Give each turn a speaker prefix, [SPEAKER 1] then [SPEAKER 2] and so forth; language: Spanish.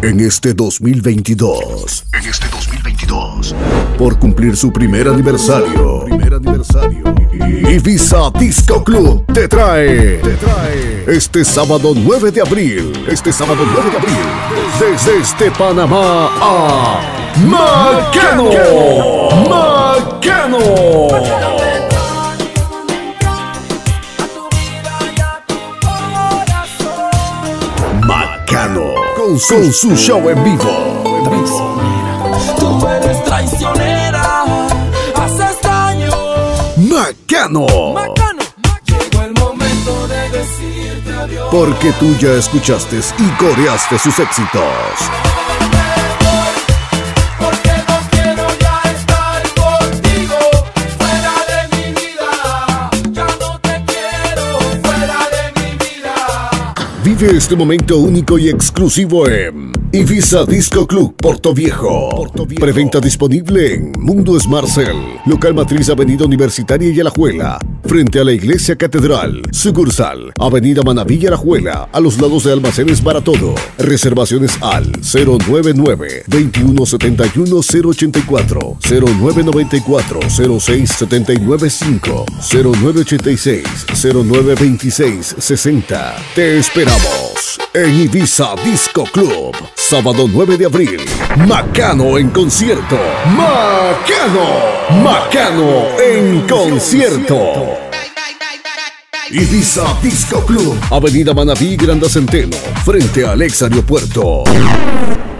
[SPEAKER 1] En este 2022. Por cumplir su primer aniversario. Ibiza Disco Club te trae este sábado 9 de abril. Desde Panamá a Macano. Macano con su show en vivo.
[SPEAKER 2] Tú eres traicionera, haces daño.
[SPEAKER 1] Macano.
[SPEAKER 2] Llegó el momento de decirte adiós.
[SPEAKER 1] Porque tú ya escuchaste y coreaste sus éxitos.
[SPEAKER 2] Porque no quiero ya estar contigo. Fuera de mi vida, ya no te quiero. Fuera de mi vida.
[SPEAKER 1] Vive este momento único y exclusivo en Ibiza Disco Club Portoviejo. Preventa disponible en Mundo Smartcell, local matriz Avenida Universitaria y Alajuela, frente a la Iglesia Catedral. Sucursal Avenida Manaví y Alajuela, a los lados de Almacenes Baratodo. Reservaciones al 099-2171-084, 0994-0679-5, 0986-0926-60. Te esperamos en Ibiza Disco Club. Sábado 9 de abril, Macano en concierto. Macano en concierto. Ibiza Disco Club, Avenida Manaví, Granda Centeno, frente al ex aeropuerto.